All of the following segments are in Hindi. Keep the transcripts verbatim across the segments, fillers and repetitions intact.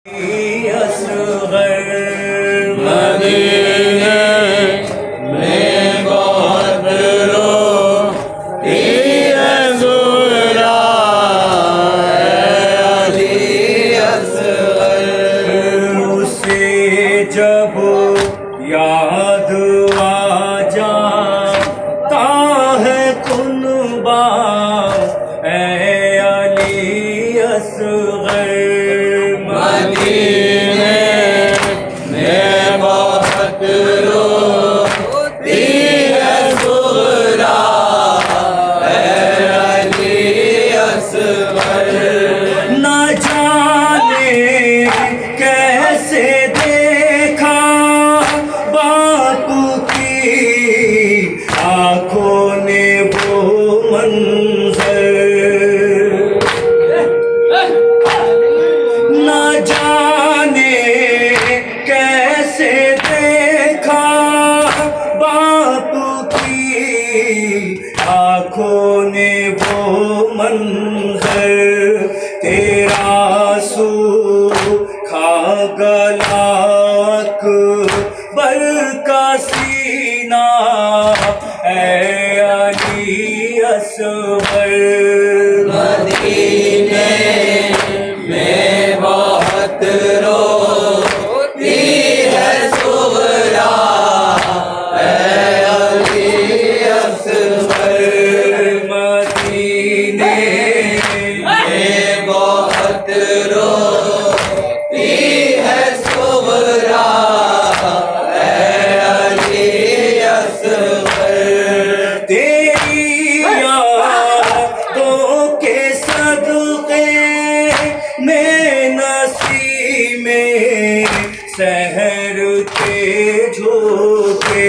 जब याद आ जाता है कुनबा ऐ अली असग़र मदीने में बहुत रोती है ज़ुहरा ऐ अली असग़र न जाने कैसे आँखों ने वो मंज़र न जाने कैसे देखा बापू की आँखों ने वो मंज़र तेरा सूखा गला अकबर का सीना ऐ अली असग़र मदीने में बहुत रोती है ज़ुहरा ऐ अली असग़र मदीने में बहुत रोती है ज़ुहरा तेरी यादों के सदक़े में नसीम में सहर के झोंके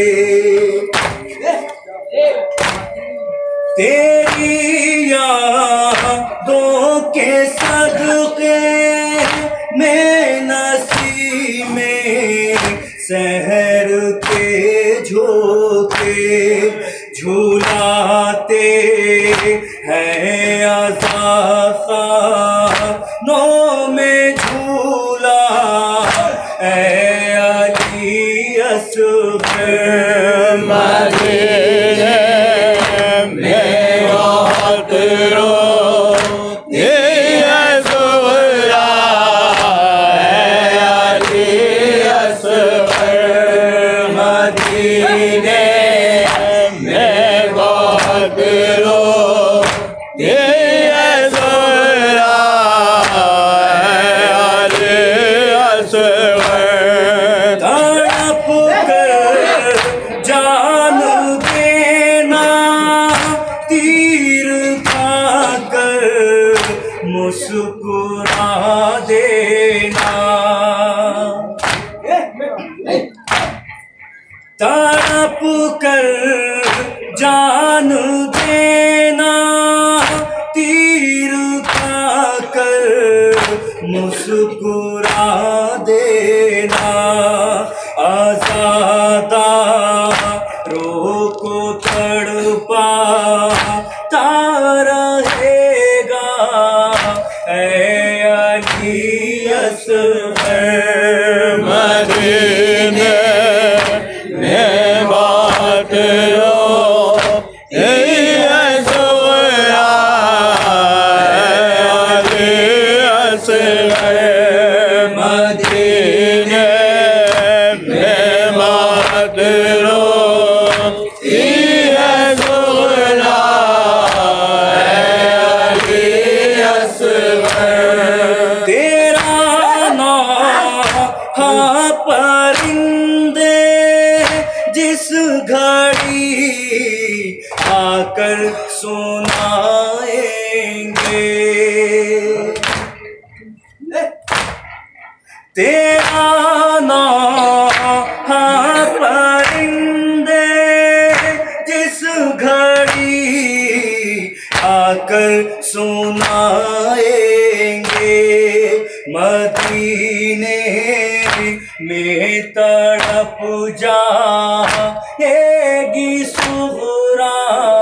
तेरी यादों के सदक़े में नसीम में सहर के झोंके झूलाते हैं अज़ाख़ानों में झूला ऐ अली असग़र मदीने में बहुत रोती है ज़ुहरा ऐ अली असग़र मदीने में बहुत रोती है ज़ुहरा ऐ अली असग़र तड़प कर जान देना तीर खाकर मुस्कुरा देना तड़प कर जान देना तीर खाकर मुस्कुरा देना आज़ादा रो को तड़पा रहेगा ऐ अली असग़र मदीने में बहुत रोती है ज़ुहरा ऐ अली असग़र मदीने में बहुत रोती है ज़ुहरा ऐ अली असग़र तेरा नाम परिंदे जिस घड़ी आकर सुनाएंगे तेरा नाम परिंदे जिस घड़ी आकर सुनाएंगे मदीने में तड़प जाएगी सुग़रा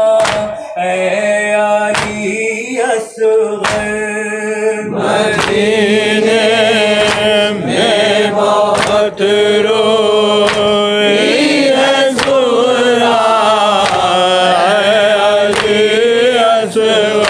ऐ अली असग़र मदीने साथ रोई है ज़ोहरा, अली असग़र